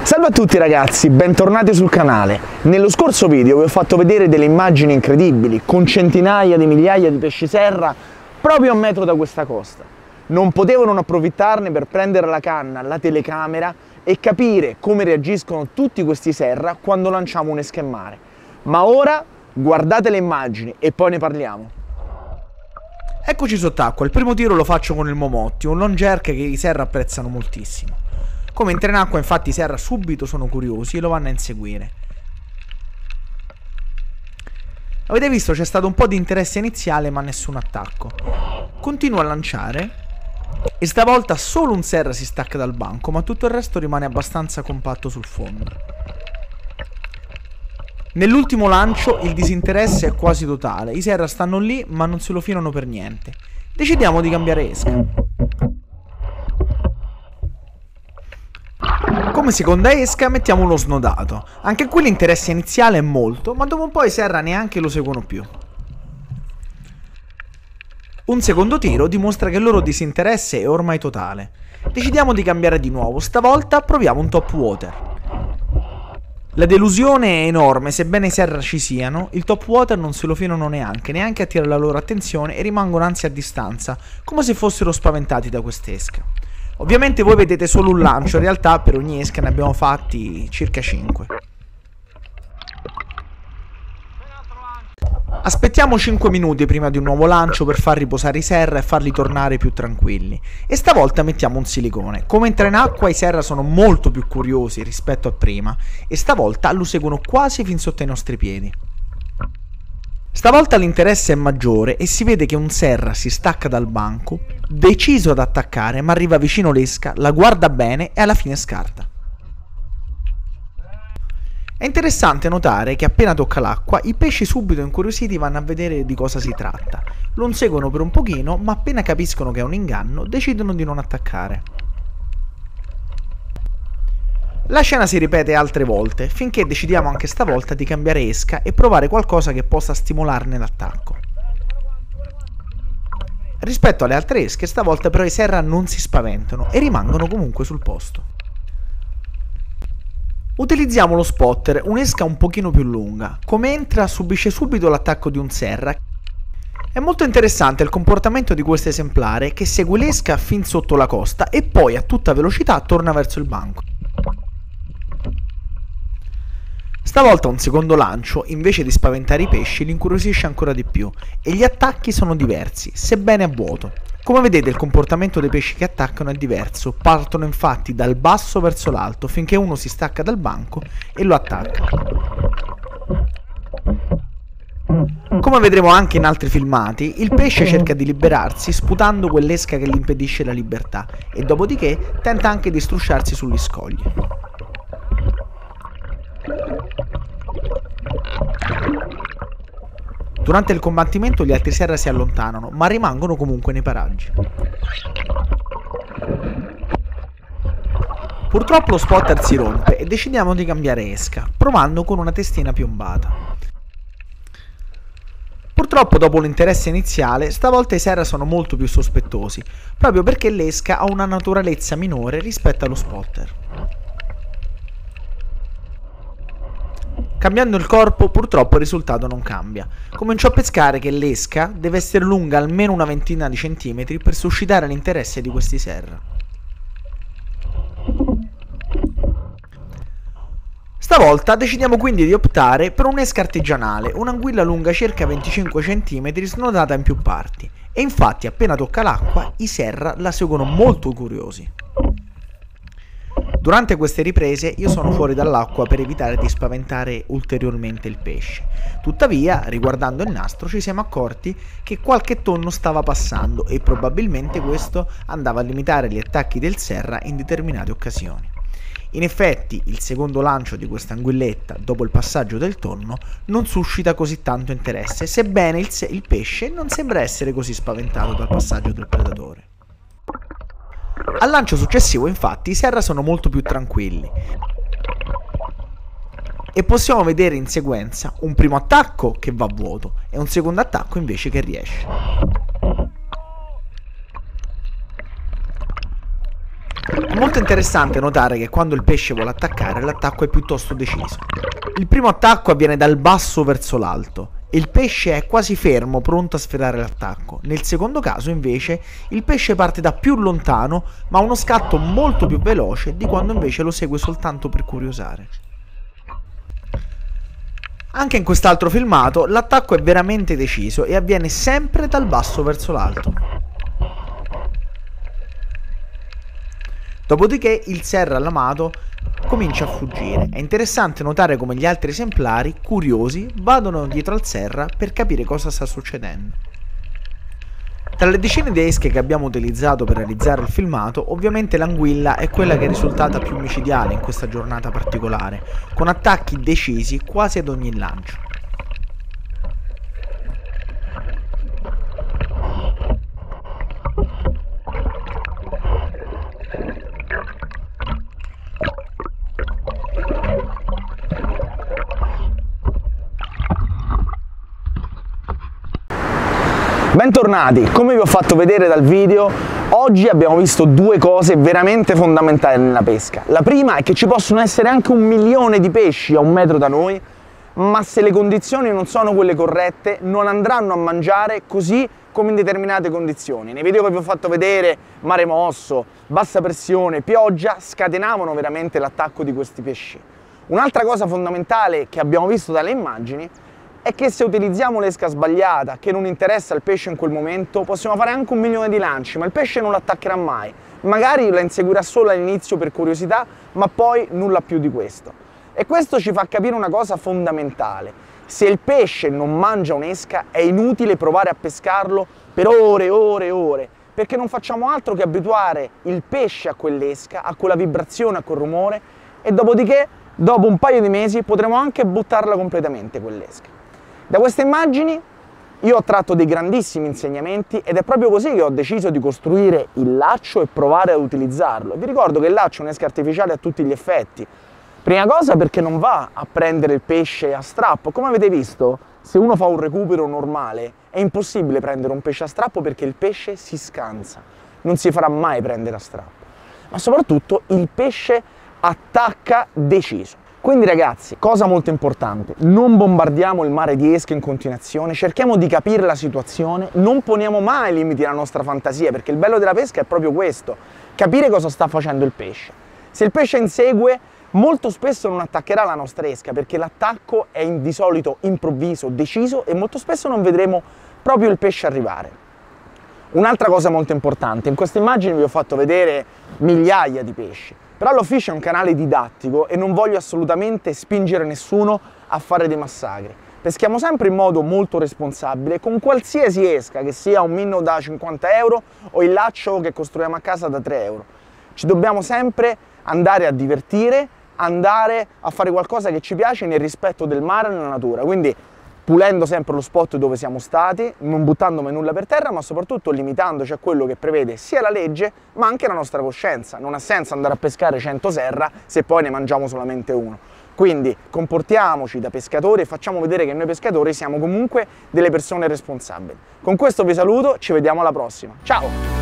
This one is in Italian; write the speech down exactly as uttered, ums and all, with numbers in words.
Salve a tutti ragazzi, bentornati sul canale. Nello scorso video vi ho fatto vedere delle immagini incredibili con centinaia di migliaia di pesci serra proprio a metro da questa costa. Non potevo non approfittarne per prendere la canna, la telecamera e capire come reagiscono tutti questi serra quando lanciamo un'esca in mare. Ma ora guardate le immagini e poi ne parliamo. Eccoci sott'acqua, il primo tiro lo faccio con il Momotti, un long jerk che i serra apprezzano moltissimo. Come entra in acqua infatti i serra subito sono curiosi e lo vanno a inseguire. Avete visto, c'è stato un po' di interesse iniziale ma nessun attacco. Continuo a lanciare e stavolta solo un serra si stacca dal banco, ma tutto il resto rimane abbastanza compatto sul fondo. Nell'ultimo lancio il disinteresse è quasi totale, i serra stanno lì ma non se lo filano per niente. Decidiamo di cambiare esca. Come seconda esca mettiamo uno snodato. Anche qui l'interesse iniziale è molto, ma dopo un po' i serra neanche lo seguono più. Un secondo tiro dimostra che il loro disinteresse è ormai totale. Decidiamo di cambiare di nuovo, stavolta proviamo un top water. La delusione è enorme, sebbene i serra ci siano, il top water non se lo filano neanche, neanche attira la loro attenzione e rimangono anzi a distanza, come se fossero spaventati da quest'esca. Ovviamente voi vedete solo un lancio, in realtà per ogni esca ne abbiamo fatti circa cinque. Aspettiamo cinque minuti prima di un nuovo lancio per far riposare i serra e farli tornare più tranquilli. E stavolta mettiamo un silicone. Come entra in acqua i serra sono molto più curiosi rispetto a prima e stavolta lo seguono quasi fin sotto i nostri piedi. Stavolta l'interesse è maggiore e si vede che un serra si stacca dal banco, deciso ad attaccare, ma arriva vicino l'esca, la guarda bene e alla fine scarta. È interessante notare che appena tocca l'acqua i pesci subito incuriositi vanno a vedere di cosa si tratta. Lo inseguono per un pochino, ma appena capiscono che è un inganno decidono di non attaccare. La scena si ripete altre volte, finché decidiamo anche stavolta di cambiare esca e provare qualcosa che possa stimolarne l'attacco. Rispetto alle altre esche, stavolta però i serra non si spaventano e rimangono comunque sul posto. Utilizziamo lo spotter, un'esca un pochino più lunga. Come entra subisce subito l'attacco di un serra. È molto interessante il comportamento di questo esemplare che segue l'esca fin sotto la costa e poi a tutta velocità torna verso il banco. Stavolta un secondo lancio, invece di spaventare i pesci, li incuriosisce ancora di più e gli attacchi sono diversi, sebbene a vuoto. Come vedete il comportamento dei pesci che attaccano è diverso, partono infatti dal basso verso l'alto finché uno si stacca dal banco e lo attacca. Come vedremo anche in altri filmati, il pesce cerca di liberarsi sputando quell'esca che gli impedisce la libertà e dopodiché tenta anche di strusciarsi sugli scogli. Durante il combattimento gli altri serra si allontanano, ma rimangono comunque nei paraggi. Purtroppo lo spotter si rompe e decidiamo di cambiare esca, provando con una testina piombata. Purtroppo dopo l'interesse iniziale, stavolta i serra sono molto più sospettosi, proprio perché l'esca ha una naturalezza minore rispetto allo spotter. Cambiando il corpo, purtroppo il risultato non cambia. Comincio a pescare che l'esca deve essere lunga almeno una ventina di centimetri per suscitare l'interesse di questi serra. Stavolta decidiamo quindi di optare per un'esca artigianale, un'anguilla lunga circa venticinque centimetri snodata in più parti. E infatti appena tocca l'acqua i serra la seguono molto curiosi. Durante queste riprese io sono fuori dall'acqua per evitare di spaventare ulteriormente il pesce. Tuttavia, riguardando il nastro, ci siamo accorti che qualche tonno stava passando e probabilmente questo andava a limitare gli attacchi del serra in determinate occasioni. In effetti, il secondo lancio di questa anguilletta, dopo il passaggio del tonno, non suscita così tanto interesse, sebbene il, se- il pesce non sembra essere così spaventato dal passaggio del predatore. Al lancio successivo, infatti, i serra sono molto più tranquilli e possiamo vedere in sequenza un primo attacco che va a vuoto e un secondo attacco invece che riesce. È molto molto interessante notare che quando il pesce vuole attaccare, l'attacco è piuttosto deciso. Il primo attacco avviene dal basso verso l'alto e il pesce è quasi fermo, pronto a sferrare l'attacco. Nel secondo caso, invece, il pesce parte da più lontano, ma ha uno scatto molto più veloce di quando invece lo segue soltanto per curiosare. Anche in quest'altro filmato, l'attacco è veramente deciso e avviene sempre dal basso verso l'alto. Dopodiché il serra all'amato comincia a fuggire. È interessante notare come gli altri esemplari, curiosi, vadano dietro al serra per capire cosa sta succedendo. Tra le decine di esche che abbiamo utilizzato per realizzare il filmato, ovviamente l'anguilla è quella che è risultata più micidiale in questa giornata particolare, con attacchi decisi quasi ad ogni lancio. Bentornati, come vi ho fatto vedere dal video, oggi abbiamo visto due cose veramente fondamentali nella pesca. La prima è che ci possono essere anche un milione di pesci a un metro da noi, ma se le condizioni non sono quelle corrette non andranno a mangiare così come in determinate condizioni. Nei video che vi ho fatto vedere, mare mosso, bassa pressione, pioggia, scatenavano veramente l'attacco di questi pesci. Un'altra cosa fondamentale che abbiamo visto dalle immagini è che se utilizziamo l'esca sbagliata, che non interessa il pesce in quel momento, possiamo fare anche un milione di lanci, ma il pesce non l'attaccherà mai. Magari la inseguirà solo all'inizio per curiosità, ma poi nulla più di questo. E questo ci fa capire una cosa fondamentale. Se il pesce non mangia un'esca, è inutile provare a pescarlo per ore e ore e ore, perché non facciamo altro che abituare il pesce a quell'esca, a quella vibrazione, a quel rumore, e dopodiché, dopo un paio di mesi, potremo anche buttarla completamente quell'esca. Da queste immagini io ho tratto dei grandissimi insegnamenti ed è proprio così che ho deciso di costruire il laccio e provare ad utilizzarlo. Vi ricordo che il laccio è un'esca artificiale a tutti gli effetti. Prima cosa perché non va a prendere il pesce a strappo. Come avete visto, se uno fa un recupero normale è impossibile prendere un pesce a strappo perché il pesce si scansa, non si farà mai prendere a strappo. Ma soprattutto il pesce attacca deciso. Quindi ragazzi, cosa molto importante, non bombardiamo il mare di esche in continuazione, cerchiamo di capire la situazione, non poniamo mai limiti alla nostra fantasia, perché il bello della pesca è proprio questo, capire cosa sta facendo il pesce. Se il pesce insegue, molto spesso non attaccherà la nostra esca, perché l'attacco è di solito improvviso, deciso e molto spesso non vedremo proprio il pesce arrivare. Un'altra cosa molto importante, in queste immagini vi ho fatto vedere migliaia di pesci. Però l'Offish è un canale didattico e non voglio assolutamente spingere nessuno a fare dei massacri. Peschiamo sempre in modo molto responsabile con qualsiasi esca, che sia un minnow da cinquanta euro o il laccio che costruiamo a casa da tre euro. Ci dobbiamo sempre andare a divertire, andare a fare qualcosa che ci piace nel rispetto del mare e della natura. Quindi pulendo sempre lo spot dove siamo stati, non buttando mai nulla per terra, ma soprattutto limitandoci a quello che prevede sia la legge, ma anche la nostra coscienza. Non ha senso andare a pescare cento serra se poi ne mangiamo solamente uno. Quindi comportiamoci da pescatori e facciamo vedere che noi pescatori siamo comunque delle persone responsabili. Con questo vi saluto, ci vediamo alla prossima. Ciao!